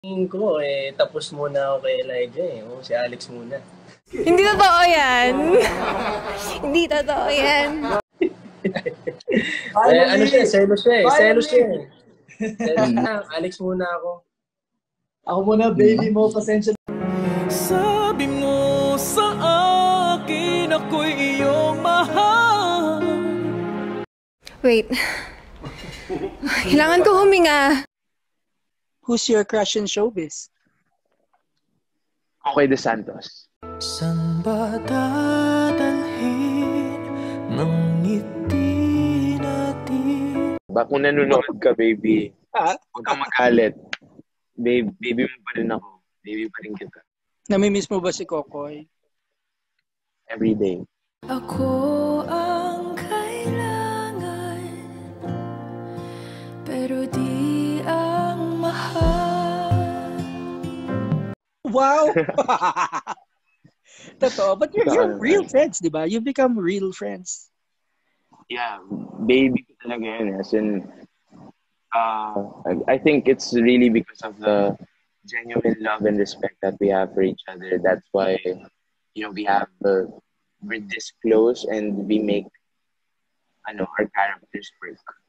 Tingin ko, tapos muna ako kay Elijah O, si Alex muna. Hindi totoo yan. Hindi totoo yan. Ano siya, selos siya Selos siya Alex muna ako. Ako muna, baby mo, pasensya. Sabi mo sa akin, ako'y iyong mahal. Wait. Kailangan ko huminga. Who's your crush in showbiz? Kokoy de Santos. San ba dadalhin ng ngiti natin? Kung nanonood ka, baby, huwag kang magalit. Baby mo pa rin ako. Baby pa rin kita. Namimiss mo ba si Kokoy? Every day. Ako ang kailangan, pero di ang mahal. Wow! Totoo. But you're real friends, di ba? You become real friends. Yeah, baby ko talaga yan. As in, I think it's really because of the genuine love and respect that we have for each other. That's why, we're this close and we make, our characters work.